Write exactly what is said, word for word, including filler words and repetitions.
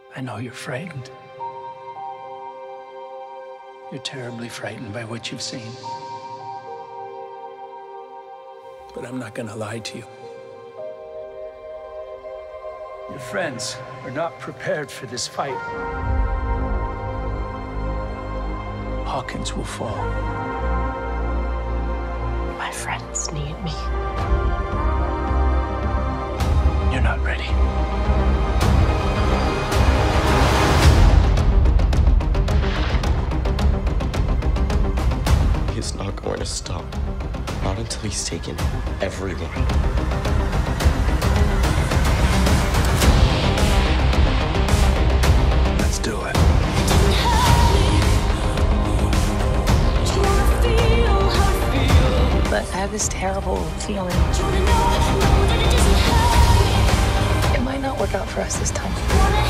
I know you're frightened. You're terribly frightened by what you've seen. But I'm not gonna lie to you. Your friends are not prepared for this fight. Hawkins will fall. My friends need me. You're not ready. He's not going to stop. Not until he's taken everyone. Let's do it. But I have this terrible feeling. It might not work out for us this time.